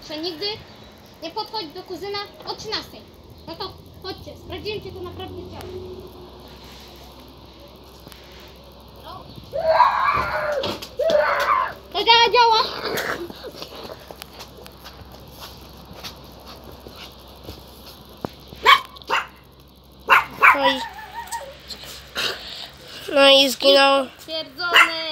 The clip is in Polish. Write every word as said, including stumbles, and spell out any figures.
Proszę nigdy nie podchodź do kuzyna o trzynastej. No to chodźcie, sprawdzimy, czy to naprawdę działa. To działa, działa. No i, no i zginął. Stwierdzone.